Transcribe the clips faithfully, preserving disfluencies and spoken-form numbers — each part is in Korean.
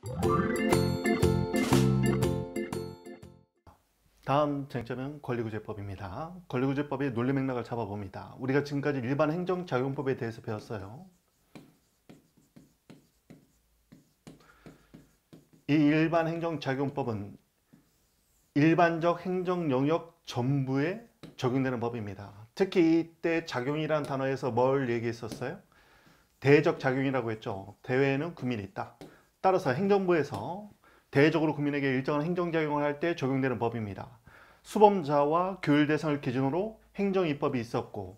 다음 쟁점은 권리구제법입니다. 권리구제법의 논리 맥락을 잡아봅니다. 우리가 지금까지 일반 행정작용법에 대해서 배웠어요. 이 일반 행정작용법은 일반적 행정영역 전부에 적용되는 법입니다. 특히 이때 작용이라는 단어에서 뭘 얘기했었어요? 대적 작용이라고 했죠. 대외에는 국민이 있다. 따라서 행정부에서 대외적으로 국민에게 일정한 행정작용을 할 때 적용되는 법입니다. 수범자와 교율 대상을 기준으로 행정입법이 있었고,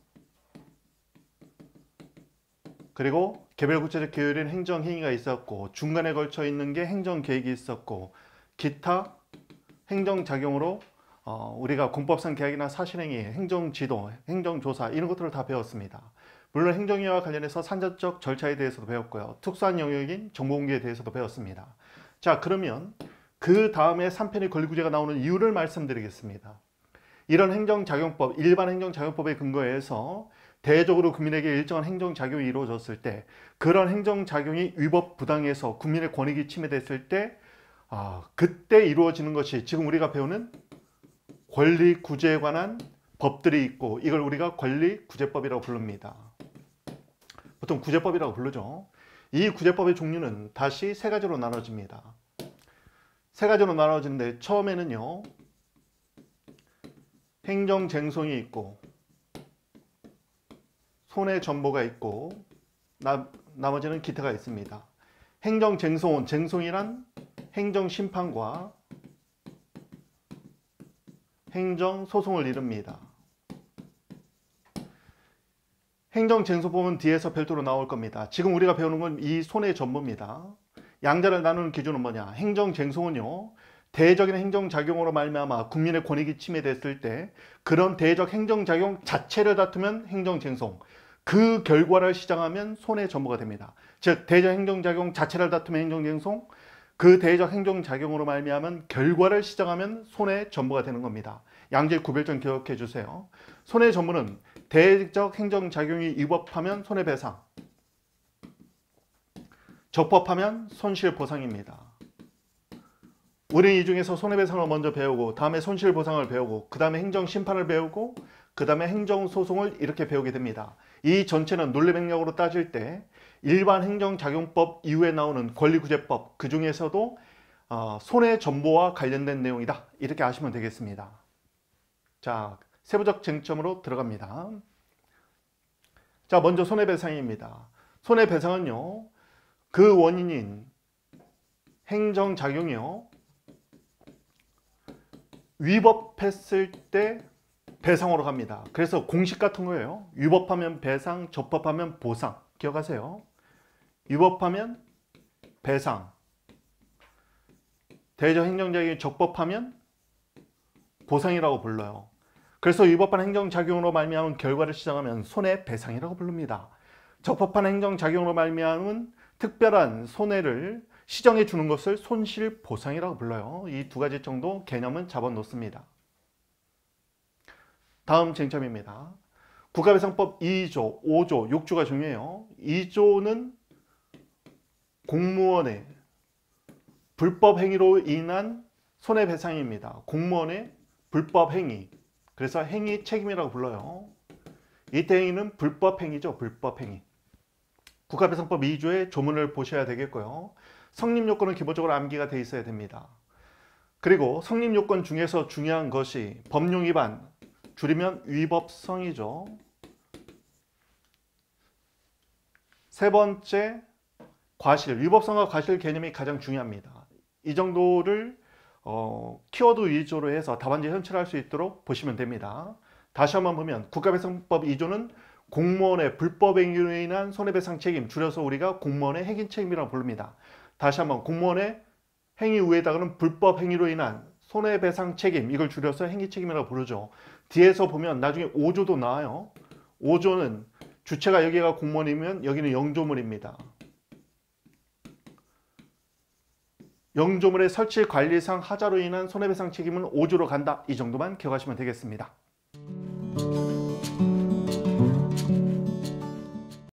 그리고 개별 구체적 계율인 행정행위가 있었고, 중간에 걸쳐 있는 게 행정계획이 있었고, 기타 행정작용으로 어, 우리가 공법상 계약이나 사실행위, 행정지도, 행정조사 이런 것들을 다 배웠습니다. 물론 행정위와 관련해서 산전적 절차에 대해서도 배웠고요. 특수한 영역인 정보공개에 대해서도 배웠습니다. 자, 그러면 그 다음에 삼 편의 권리구제가 나오는 이유를 말씀드리겠습니다. 이런 행정작용법, 일반 행정작용법에 근거해서 대외적으로 국민에게 일정한 행정작용이 이루어졌을 때, 그런 행정작용이 위법 부당해서 국민의 권익이 침해됐을 때 아, 그때 이루어지는 것이 지금 우리가 배우는 권리구제에 관한 법들이 있고, 이걸 우리가 권리구제법이라고 부릅니다. 보통 구제법이라고 부르죠. 이 구제법의 종류는 다시 세 가지로 나눠집니다. 세 가지로 나눠지는데, 처음에는요 행정쟁송이 있고 손해전보가 있고 나, 나머지는 기타가 있습니다. 행정쟁송은, 쟁송이란 행정심판과 행정소송을 이룹니다. 행정쟁송법은 뒤에서 별도로 나올 겁니다. 지금 우리가 배우는 건 이 손해전보입니다. 양자를 나누는 기준은 뭐냐? 행정쟁송은요, 대외적인 행정작용으로 말미암아 국민의 권익이 침해됐을 때 그런 대외적 행정작용 자체를 다투면 행정쟁송, 그 결과를 시정하면 손해전보가 됩니다. 즉, 대외적 행정작용 자체를 다투면 행정쟁송, 그 대외적 행정작용으로 말미암은 결과를 시정하면 손해전보가 되는 겁니다. 양질 구별점 기억해 주세요. 손해전보는 대외적 행정작용이 위법하면 손해배상, 적법하면 손실보상입니다. 우리 이 중에서 손해배상을 먼저 배우고, 다음에 손실보상을 배우고, 그 다음에 행정심판을 배우고, 그 다음에 행정소송을 이렇게 배우게 됩니다. 이 전체는 논리 맥락으로 따질 때 일반 행정작용법 이후에 나오는 권리구제법, 그 중에서도 어, 손해전보와 관련된 내용이다, 이렇게 아시면 되겠습니다. 자, 세부적 쟁점으로 들어갑니다. 자, 먼저 손해배상입니다. 손해배상은요, 그 원인인 행정작용이요 위법했을 때 배상으로 갑니다. 그래서 공식 같은 거예요. 위법하면 배상, 적법하면 보상. 기억하세요. 위법하면 배상, 대외적 행정작용이 적법하면 보상이라고 불러요. 그래서 위법한 행정작용으로 말미암은 결과를 시정하면 손해배상이라고 부릅니다. 적법한 행정작용으로 말미암은 특별한 손해를 시정해 주는 것을 손실보상이라고 불러요. 이 두 가지 정도 개념은 잡아놓습니다. 다음 쟁점입니다. 국가배상법 이 조, 오 조, 육 조가 중요해요. 이 조는 공무원의 불법 행위로 인한 손해배상입니다. 공무원의 불법 행위, 그래서 행위 책임이라고 불러요. 이때 행위는 불법 행위죠. 불법 행위. 국가배상법 이 조의 조문을 보셔야 되겠고요. 성립요건은 기본적으로 암기가 돼 있어야 됩니다. 그리고 성립요건 중에서 중요한 것이 법령위반, 줄이면 위법성이죠. 세 번째, 과실, 위법성과 과실 개념이 가장 중요합니다. 이 정도를 어, 키워드 위주로 해서 답안지 현출할 수 있도록 보시면 됩니다. 다시 한번 보면 국가배상법 이 조는 공무원의 불법 행위로 인한 손해배상 책임, 줄여서 우리가 공무원의 행위 책임이라고 부릅니다. 다시 한번 공무원의 행위 후에다가는 불법 행위로 인한 손해배상 책임, 이걸 줄여서 행위 책임이라고 부르죠. 뒤에서 보면 나중에 오 조도 나와요. 오 조는 주체가 여기가 공무원이면 여기는 영조물입니다. 영조물의 설치 관리상 하자로 인한 손해배상 책임은 오 조로 간다. 이 정도만 기억하시면 되겠습니다.